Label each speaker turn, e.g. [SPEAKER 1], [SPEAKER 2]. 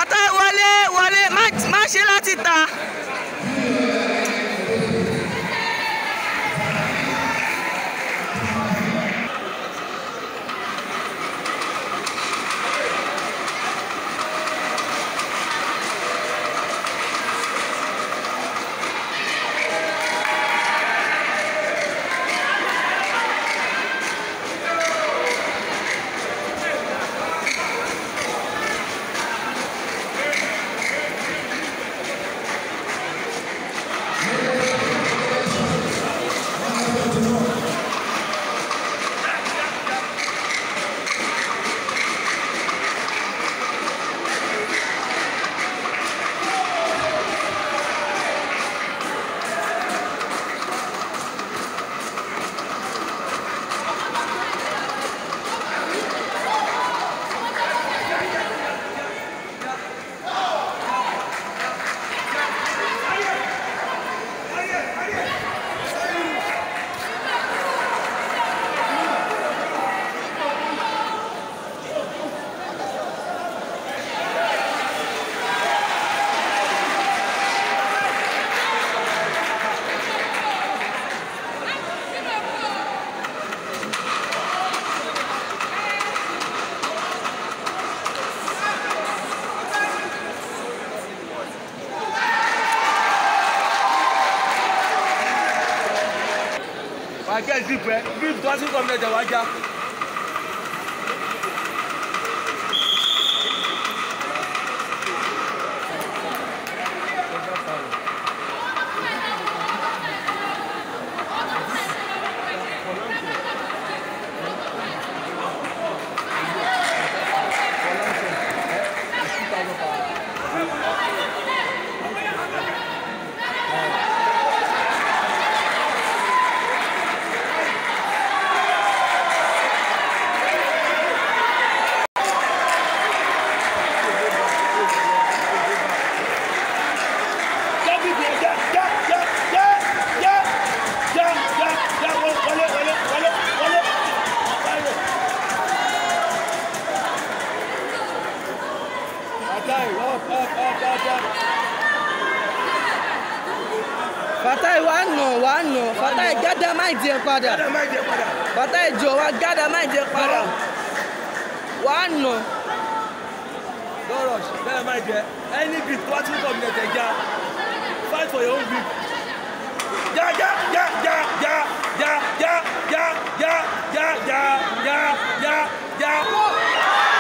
[SPEAKER 1] Fatai wọlé má ṣe láti ta.
[SPEAKER 2] I get deep, deep doesn't come there, Jawaja.
[SPEAKER 1] Fatai wà nà. Fatai gádà máì jẹ padà. Fatai jọ wá gádà máì jẹ padà. Wà nà.
[SPEAKER 2] Don't rush, gádà máì jẹ. Any beat tó wá tún kọ̀ mi lẹ̀tẹ̀ já. Fight for your own beat. Ja.